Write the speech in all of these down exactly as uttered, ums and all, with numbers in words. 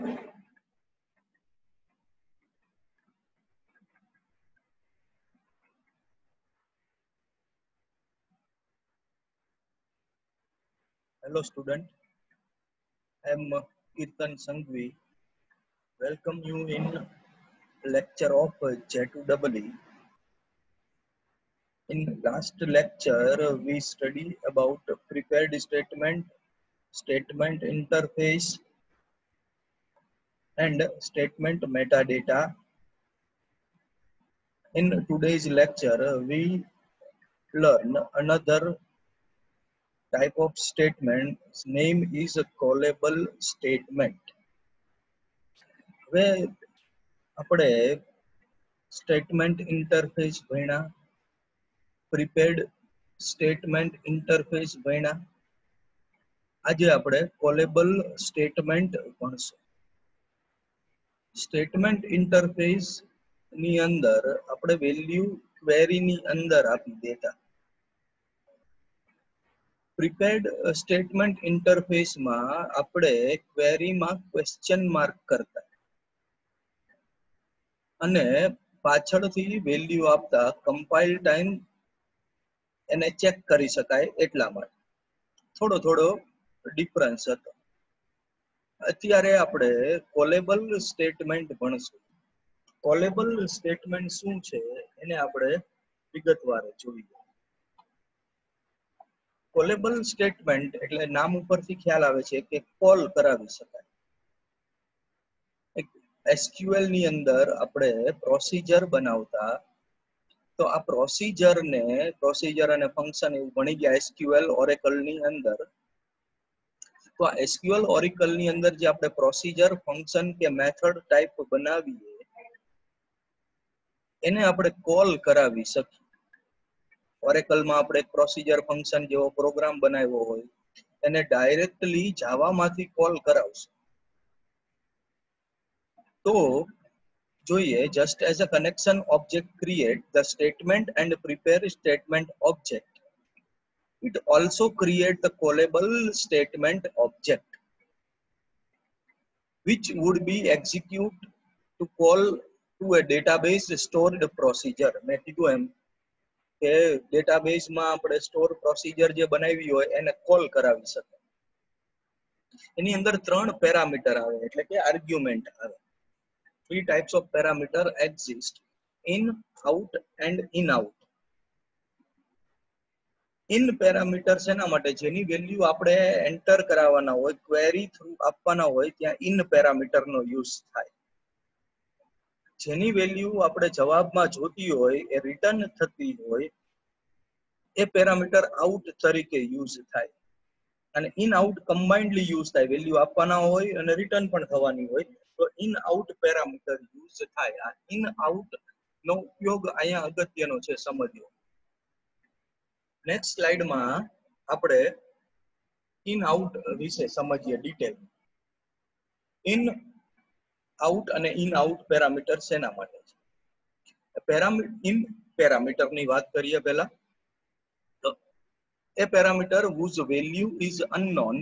Hello student, I am Kirtan Sanghvi. Welcome you in lecture of J two E E. In last lecture we study about prepared statement, statement interface and statement metadata. In today's lecture we learn another type of statement. Its name is a callable statement. હવે આપણે statement interface ભણ્યા, prepared statement interface ભણ્યા. આજે આપણે callable statement ભણશું. Statement interface ની અંદર આપણે વેલ્યુ ક્વેરી ની અંદર આપી દેતા. પ્રીપેડ સ્ટેટમેન્ટ ઇન્ટરફેસમાં આપણે ક્વેરીમાં ક્વેશ્ચન માર્ક કરતા અને પાછળથી વેલ્યુ આપતા કમ્પાઇલ ટાઈમ એને ચેક કરી શકાય એટલા માટે થોડો થોડો ડિફરન્સ હતો. અત્યારે આપણે કોલેબલ સ્ટેટમેન્ટ ભણશું. કોલેબલ સ્ટેટમેન્ટ શું છે એને આપણે વિગતવાર જોઈએ. કોલેબલ સ્ટેટમેન્ટ એટલે નામ ઉપરથી ખ્યાલ આવે છે કે કોલ કરાવી શકાય. એસક્યુએલ ની અંદર આપણે પ્રોસિજર બનાવતા, તો આ પ્રોસિજર ને પ્રોસિજર અને ફંક્શન એવું ભણી ગયા એસક્યુએલ ઓરેકલ ની અંદર. તો આ એસક્યુએલ ઓરેકલ ની અંદર જે આપણે પ્રોસિજર, ફંક્શન કે મેથડ ટાઈપ બનાવીએ એને આપણે કોલ કરાવી શકીએ. ઓરેકલમાં આપણે એક પ્રોસિજર ફંક્શન જેવો પ્રોગ્રામ બનાવ્યો હોય એને ડાયરેક્ટલી જાવામાંથી કોલ કરાવશું. તો જોઈએ, just as a connection object create the statement and prepare statement object, it also create the callable statement object which would be execute to call to a database stored procedure. મેં કીધું એમ કે ડેટાબેઝમાં આપણે store procedure જે બનાવી હોય એને call કરાવી શકે. એની અંદર ત્રણ પેરામીટર આવે એટલે કે આર્ગ્યુમેન્ટ આવે. Three types of parameter exist: in, out and in out. in parameter શેના માટે? જેની વેલ્યુ આપણે એન્ટર કરાવવાના હોય, ક્વેરી થ્રુ આપવાના હોય ત્યાં in પેરામીટર નો યુઝ થાય. જેની વેલ્યુ આપણે જવાબમાં જોતી હોય એ રિટર્ન થતી હોય એ પેરામીટર આઉટ તરીકે યુઝ થાય. અને ઇન આઉટ કમ્બાઇન્ડલી યુઝ થાય. વેલ્યુ આપવાના હોય અને રિટર્ન પણ થવાની હોય તો ઇન આઉટ પેરામીટર યુઝ થાય. આ ઇન આઉટ નો ઉપયોગ અહીંયા અગત્યનો છે સમજવો. નેક્સ્ટ સ્લાઇડમાં આપણે ઇન આઉટ વિશે સમજીએ ડિટેલ. ઇન આઉટ અને ઇન આઉટ પેરામીટર શેના માટે છે? પેરામીટર ઇન પેરામીટર ની વાત કરીએ પહેલા. તો a parameter whose value is unknown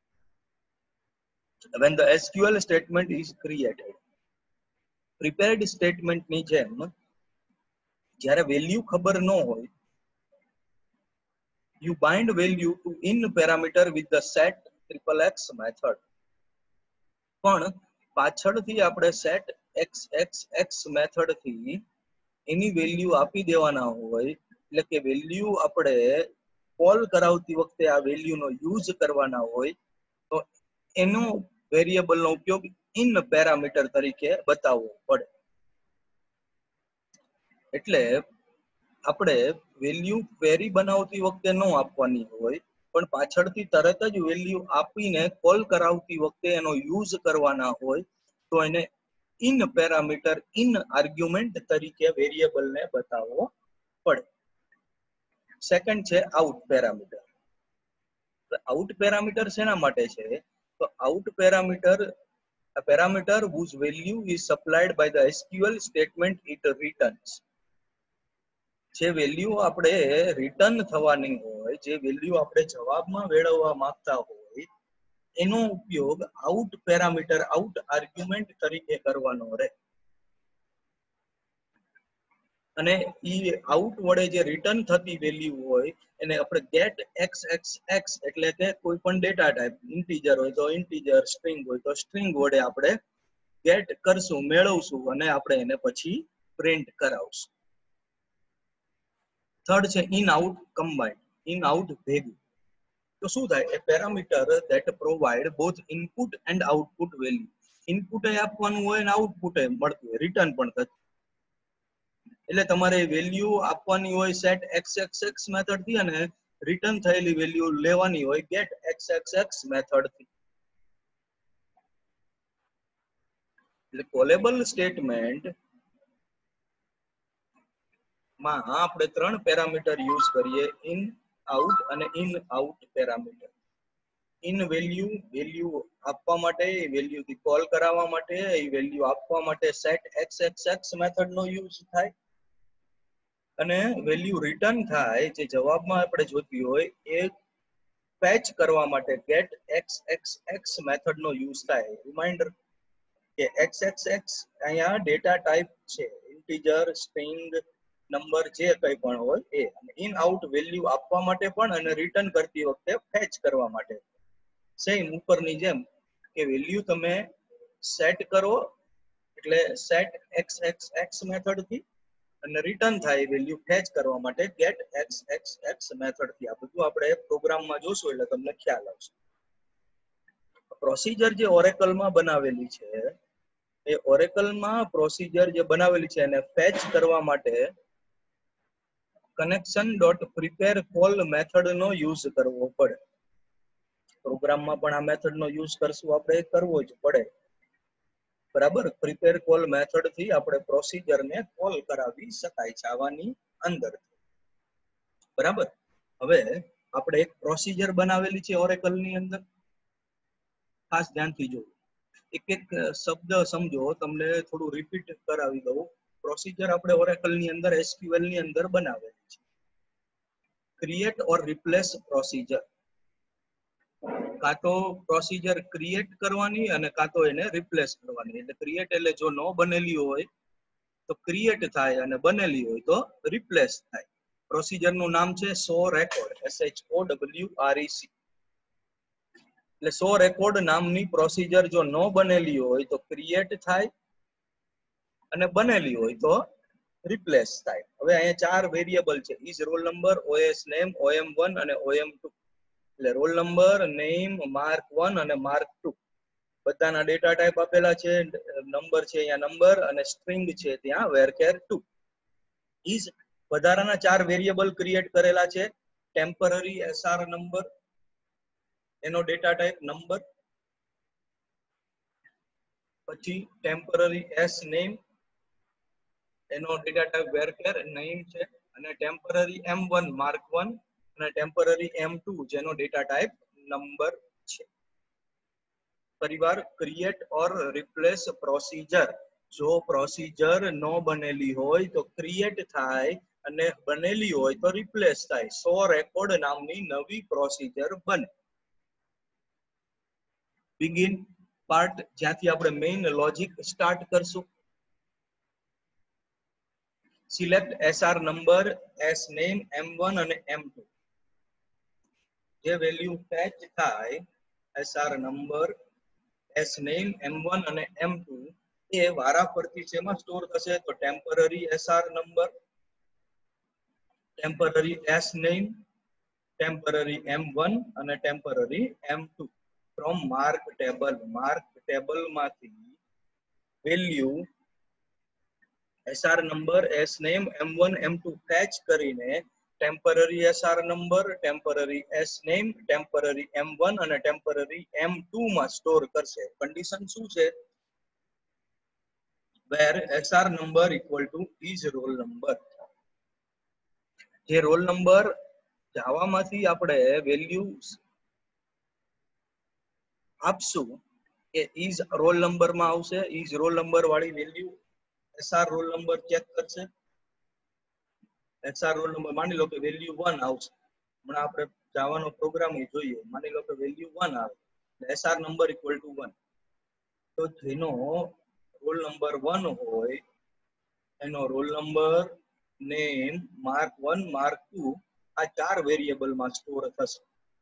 when the S Q L statement is created. Prepared statement ની જેમ જ્યારે વેલ્યુ ખબર ન હોય, you bind value to in parameter with the set triple x method. પણ પાછળથી આપણે set xxx મેથડ થી એની વેલ્યુ આપી દેવાના હોય એટલે કે વેલ્યુ આપણે કોલ કરાવતી વખતે આ વેલ્યુ નો યુઝ કરવાના હોય તો એનો વેરિયેબલ નો ઉપયોગ ઇન પેરામીટર તરીકે બતાવવો પડે. એટલે આપણે વેલ્યુ ક્વેરી બનાવતી વખતે ન આપવાની હોય પણ પાછળથી તરત જ વેલ્યુ આપીને કોલ કરાવતી વખતે એનો યુઝ કરવાના હોય તો એને ઇન પેરામીટર ઇન આર્ગ્યુમેન્ટ તરીકે વેરિયેબલ ને બતાવવો પડે. સેકન્ડ છે આઉટ પેરામીટર. આઉટ પેરામીટર શેના માટે છે? તો out parameter a parameter whose value is supplied by the S Q L statement it returns. જે વેલ્યુ આપણે રિટર્ન થવાની હોય, જે વેલ્યુ આપણે જવાબમાં મેળવવા માંગતા હોય એનો ઉપયોગ આઉટ પેરામીટર આઉટ આર્ગ્યુમેન્ટ તરીકે કરવાનો રહે અને ઈ આઉટ વડે જે રિટર્ન થતી વેલ્યુ હોય એને આપણે ગેટ એક્સ એક્સ એક્સ એટલે કે કોઈ પણ ડેટા ટાઈપ ઇન્ટીજર હોય તો ઇન્ટીજર સ્ટ્રિંગ હોય તો સ્ટ્રિંગ વડે આપણે ગેટ કરશું મેળવશું અને આપણે એને પછી પ્રિન્ટ કરાવશું. થર્ડ છે in out combined. In out ભેગું. તો શું થાય? એ parameter that provide both input and output value. Input એ આપવાનું હોય અને આઉટપુટ એ મળતું હોય, રિટર્ન પણ થતું. એટલે તમારે વેલ્યુ આપવાની હોય set X X X method થી અને રિટર્ન થયેલી વેલ્યુ લેવાની હોય get X X X method થી. એટલે કોલેબલ સ્ટેટમેન્ટ માં આપણે ત્રણ પેરામીટર યુઝ કરીએ, ઇન આઉટ અને in out parameter. In value value આપવા માટે, વેલ્યુ થી કોલ કરાવવા માટે, એ વેલ્યુ આપવા માટે set X X X method નો યુઝ થાય અને વેલ્યુ રિટર્ન થાય જે જવાબમાં આપણે જોતી હોય એ ફેચ કરવા માટે get X X X method નો યુઝ થાય. રિમાઇન્ડર કે એક્સ એક્સ એક્સ અહીંયા ડેટા ટાઈપ છે, ઇન્ટીજર સ્ટ્રિંગ નંબર જે કંઈ પણ હોય એ. અને ઇન આઉટ વેલ્યુ આપવા માટે પણ અને રિટર્ન કરતી વખતે ફેચ કરવા માટે. સેમ ઉપરની જેમ કે વેલ્યુ તમે સેટ કરો એટલે set X X X method થી અને રિટર્ન થાય વેલ્યુ ફેચ કરવા માટે get X X X method થી. આ બધું આપણે પ્રોગ્રામમાં જોશું એટલે તમને ખ્યાલ આવશે. પ્રોસિજર જે ઓરેકલમાં બનાવેલી છે એ ઓરેકલમાં પ્રોસિજર જે બનાવેલી છે એને ફેચ કરવા માટે connection dot prepare call method નો યુઝ કરવો પડે. પ્રોગ્રામમાં પણ આ મેથડ નો યુઝ કરશું આપણે, કરવો જ પડે. બરાબર. પ્રિપેર કોલ મેથડ થી આપણે પ્રોસિજર ને કોલ કરાવી શકાય જાવાની અંદર. બરાબર. હવે આપણે એક પ્રોસિજર બનાવેલી છે ઓરેકલ ની અંદર. ખાસ ધ્યાનથી જોવું, એક એક શબ્દ સમજો, તમને થોડું રિપીટ કરાવી દઉં. પ્રોસિજર આપણે ઓરેકલ ની અંદર એસક્યુએલ ની અંદર બનાવેલી છે. Create or replace procedure. કાં તો પ્રોસિજર ક્રિએટ કરવાની અને કાં તો એને રિપ્લેસ કરવાની. એટલે ક્રિએટ એટલે જો નો બનેલી હોય તો ક્રિએટ થાય અને બનેલી હોય તો રિપ્લેસ થાય. પ્રોસિજર નું નામ છે show record, S H O W R E C. એટલે સો રેકોર્ડ નામની પ્રોસિજર જો નો બનેલી હોય તો ક્રિએટ થાય અને બનેલી હોય તો રિપ્લેસ થાય. હવે અહીંયા ચાર વેરિયેબલ છે, is roll number, OS name, OM one અને ઓએમ ટુ. એટલે roll number, name, mark one અને માર્ક ટુ બધાના ડેટા ટાઈપ આપેલા છે. નંબર છે અહીંયા નંબર અને સ્ટ્રિંગ છે ત્યાં વેરકેર ટુ. ઇઝ વધારાના ચાર વેરિયેબલ ક્રિએટ કરેલા છે. ટેમ્પરરી એસઆર નંબર, એનો ડેટા ટાઈપ નંબર. પછી ટેમ્પરરી એસ નેમ, એનો ડેટા ટાઈપ વેરકેર નેમ છે. અને temporary M one mark one અને ટેમ્પરરી એમ ટુ જેનો ડેટા ટાઈપ નંબર છે. પરિવાર ક્રિએટ ઓર રિપ્લેસ પ્રોસિજર. જો પ્રોસિજર નો બનેલી હોય તો ક્રિએટ થાય અને બનેલી હોય તો રિપ્લેસ થાય. સો રેકોર્ડ નામની નવી પ્રોસિજર બને. બિગિન પાર્ટ, જ્યાંથી આપણે મેઇન લોજિક સ્ટાર્ટ કરશું. Select SR number, S name, M one અને એમ ટુ. જે વેલ્યુ ફેચ થાય SR number, S name, M one અને એમ ટુ એ વારાફરતી શેમાં સ્ટોર થશે? તો temporary SR number, temporary S name, temporary M one અને temporary M two. From mark table. Mark table માંથી value SR number, S name, M one, M two fetch કરીને temporary SR number, temporary S name, temporary M one અને temporary M two માં store કરશે. Condition શું છે? where SR number equal to is roll number. જે roll number જાવામાંથી આપણે value આપશું એ ઇઝ રોલ નંબર માં આવશે. ઇઝ રોલ નંબર વાળી value SR roll number check કરશે. એસઆર રોલ નંબર માની લો કે વેલ્યુ વન આવશે. હમણાં આપણે જાવાનો પ્રોગ્રામ જોઈએ, માની લો કે વેલ્યુ વન આવે SR number equal to one. તો જેનો રોલ નંબર વન હોય એનો roll number, name, mark one, mark two આ ચાર વેરિયેબલમાં સ્ટોર થશે.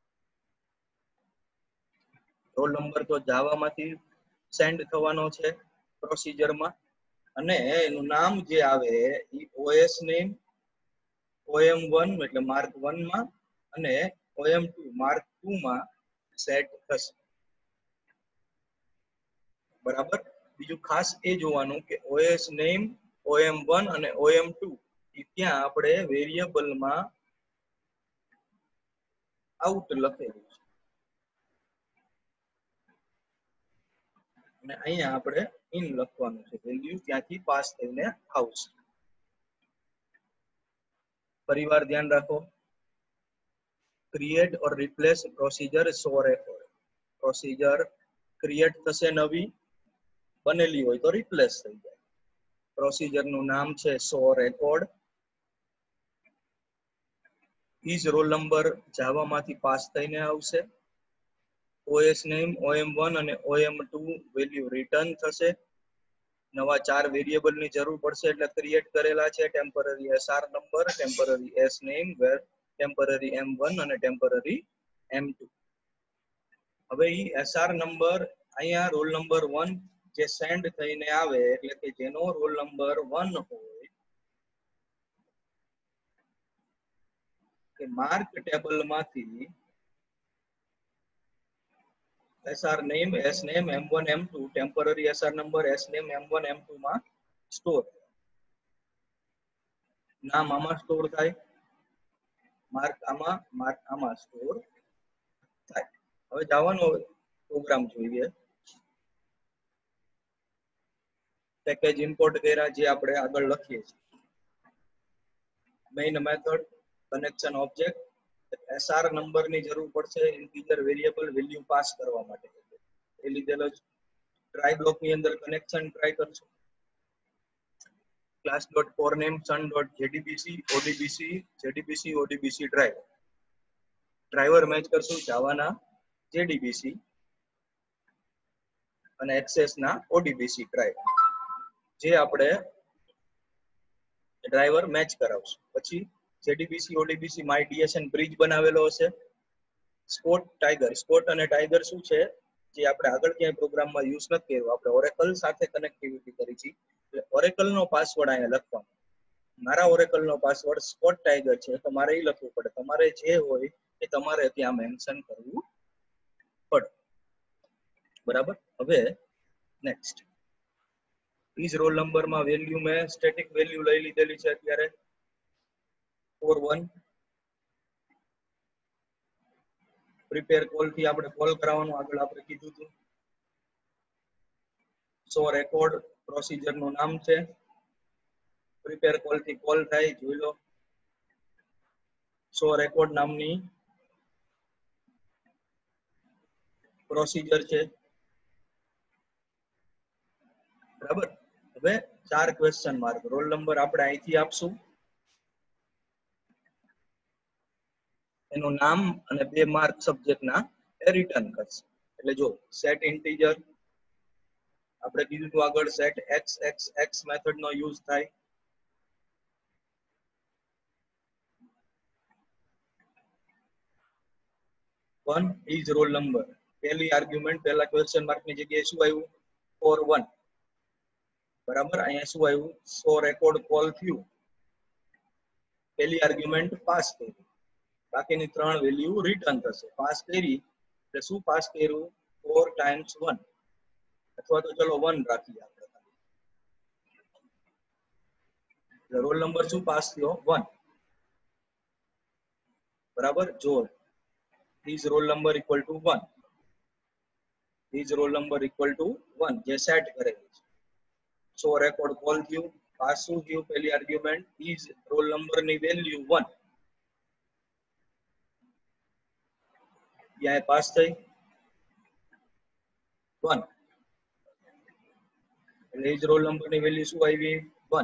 રોલ નંબર તો જાવામાંથી સેન્ડ થવાનો છે પ્રોસિજરમાં, અને એનું નામ જે આવે એ ઓએસ નેમ ઓએમ વન એટલે માર્ક વન માં અને ઓએમ ટુ માર્ક ટુ માં સેટ થશે. બરાબર. બીજું ખાસ એ જોવાનું કે ઓએસ નેમ ઓએમ વન અને ઓએમ ટુ એ ત્યાં આપણે વેરિયેબલમાં આઉટ લખેલું છે અને અહીંયા આપણે ઇન લખવાનું છે, વેલ્યુ ત્યાંથી પાસ થઈને આવશે. પરિવાર ધ્યાન રાખો. Create or replace procedure show record. Procedure create થશે નવી, બનેલી હોય તો રિપ્લેસ થઈ જાય. પ્રોસિજર નું નામ છે show record. Is roll number જાવામાંથી પાસ થઈને આવશે. ઓએસ નેમ ઓએમ વન અને ઓએમ ટુ વેલ્યુ રિટર્ન થશે. નવા ચાર વેરિયેબલ ની જરૂર પડશે એટલે ક્રિએટ કરેલા છે, temporary SR number, temporary S name, temporary M one અને ટેમ્પરરી એમ ટુ. હવે ઈ એસઆર નંબર અહીંયા રોલ નંબર વન જે સેન્ડ થઈને આવે એટલે કે જેનો રોલ નંબર વન હોય કે માર્ક ટેબલ માંથી SR name, S name, M one, M two, temporary SR number, S name, M one, M two માં સ્ટોર. નામ આમાં સ્ટોર થાય, માર્ક આમાં, માર્ક આમાં સ્ટોર થાય. હવે જવાનો પ્રોગ્રામ જોઈએ. પેકેજ ઇમ્પોર્ટ કર્યા જે આપણે આગળ લખીએ છીએ. Main method, connection object, SR number ની જરૂર પડશે ઇન્ટીજર વેરિયેબલ વેલ્યુ પાસ કરવા માટે. એ લીધેલો જ ટ્રાય બ્લોક ની અંદર કનેક્શન ટ્રાય કરશું. Class dot for name sun dot JDBC ODBC JDBC ODBC driver driver match કરશું જાવાના જેડીબીસી અને એક્સેસ ના ઓડીબીસી ડ્રાઈવર જે આપણે ડ્રાઈવર મેચ કરાવશું. પછી જેડીબીસી ઓડીબીસી માય ડીએસએન બ્રિજ બનાવેલો હશે. સ્પોટ ટાઈગર, સ્પોટ અને ટાઈગર શું છે જે આપણે આગળ ક્યાંય પ્રોગ્રામમાં યુઝ નથી કર્યો, આપણે ઓરેકલ સાથે કનેક્ટિવિટી કરી છે એટલે ઓરેકલ નો પાસવર્ડ અહીંયા લખવાનો. મારા ઓરેકલ નો પાસવર્ડ સ્પોટ ટાઈગર છે તો મારે એ લખવું પડે. તમારે જે હોય એ તમારે ત્યાં મેન્શન કરવું પડે. બરાબર. હવે નેક્સ્ટ ઇઝ રોલ નંબર માં વેલ્યુ મેં સ્ટેટિક વેલ્યુ લઈ લીધેલી છે અત્યારે ફોર વન. પ્રિપેર કોલ થી આપણે કોલ કરાવવાનું આગળ આપણે કીધું હતું. સો રેકોર્ડ પ્રોસિજર નું નામ છે. પ્રિપેર કોલ થી કોલ થાય જોઈ લો. સો રેકોર્ડ નામની પ્રોસિજર છે. બરાબર. હવે ચાર ક્વેશ્ચન માર્ક. રોલ નંબર આપણે અહીંથી આપશું, એનું નામ અને બે માર્ક સબ્જેક્ટ ના એ રિટર્ન કરશે. એટલે જો સેટ ઇન્ટીજર આપણે કીધું તો આગળ set X X X method નો યુઝ થાય. One is roll number. પહેલી આર્ગ્યુમેન્ટ પહેલા ક્વેશ્ચન માર્ક ની જગ્યાએ શું આવ્યું? For one. બરાબર. અહીંયા શું આવ્યું? સો રેકોર્ડ કોલ થયું. પહેલી આર્ગ્યુમેન્ટ પાસ થઈ, બાકીની ત્રણ વેલ્યુ રિટર્ન થશે. પાસ કરી એટલે શું પાસ કર્યું? ફોર ટાઈમ્સ વન, અથવા તો ચલો વન રાખીએ આપણે. રોલ નંબર શું પાસ થયો? વન. બરાબર. જો is roll number equal to one, is roll number equal to one જે સેટ કરેલું છે. સો રેકોર્ડ કોલ થયું, પાસ શું થયું? પહેલી આર્ગ્યુમેન્ટ ઇઝ રોલ નંબર ની વેલ્યુ વન, ત્યાં પાસ થઈ વન. એટલે ઇઝ રોલ નંબર ની વેલ્યુ શું આવી? વન.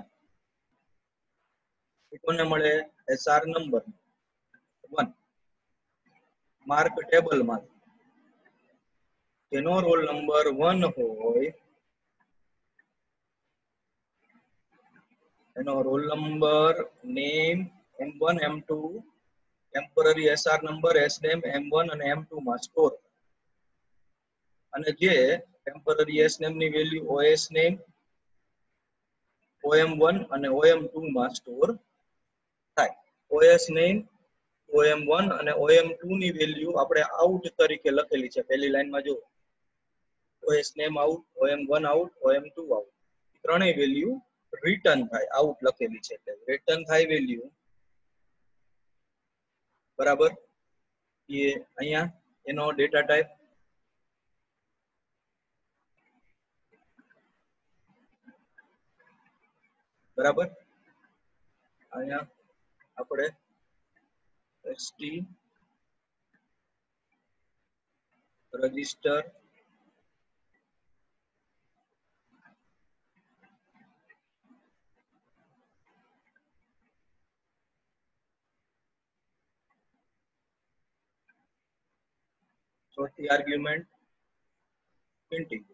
કોને મળે? SR number one. Mark table માં જેનો રોલ નંબર વન હોય એનો roll number, name, M one M two, temporary SR number, S name, M one અને એમ ટુ માં સ્ટોર, અને જે ટેમ્પરરી એસનેમ ની value OS name, OM one અને ઓએમ ટુ માં સ્ટોર થાય. ઓએસ નેમ, ઓએમ વન અને ઓએમ ટુ ની વેલ્યુ આપણે આઉટ તરીકે લખેલી છે પહેલી લાઈનમાં. જો OS name out, OM one out, OM two out, ત્રણેય વેલ્યુ રિટર્ન થાય, આઉટ લખેલી છે એટલે રિટર્ન થાય વેલ્યુ. બરાબર, એ અહીંયા એનો ડેટા ટાઈપ બરાબર. અહીંયા આપણે એસટી રજિસ્ટર ચોથી આર્ગ્યુમેન્ટ ઇન્ટિજર,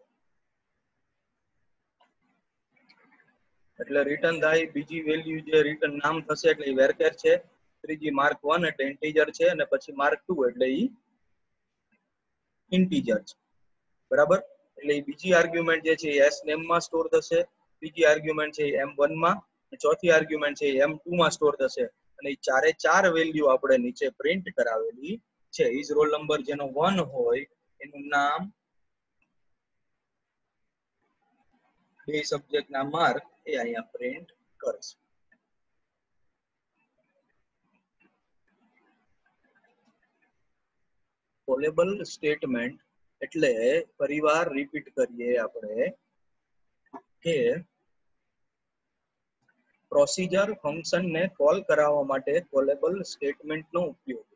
એટલે રિટર્ન થાય બીજી વેલ્યુ જે રિટર્ન નામ થશે એટલે એ વેરકેર છે, ત્રીજી માર્ક વન એટલે ઇન્ટિજર છે, અને પછી માર્ક ટુ એટલે ઈ ઇન્ટિજર છે. બરાબર, એટલે એ બીજી આર્ગ્યુમેન્ટ જે છે એ એસ નેમ માં સ્ટોર થશે, બીજી આર્ગ્યુમેન્ટ છે એમ વન માં, ચોથી આર્ગ્યુમેન્ટ છે એમ ટુ માં સ્ટોર થશે, અને એ ચારે ચાર વેલ્યુ આપણે નીચે પ્રિન્ટ કરાવેલી છે. ઇઝ રોલ નંબર જેનો વન હોય એનું નામ, બે સબ્જેક્ટ ના માર્ક એ અહીંયા પ્રિન્ટ કરશે. કોલેબલ સ્ટેટમેન્ટ એટલે ફરીવાર રિપીટ કરીએ આપણે કે પ્રોસીજર ફંક્શન ને કોલ કરાવવા માટે કોલેબલ સ્ટેટમેન્ટ નો ઉપયોગ